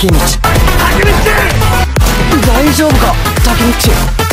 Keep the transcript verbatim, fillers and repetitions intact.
道。大丈夫かタケミっち。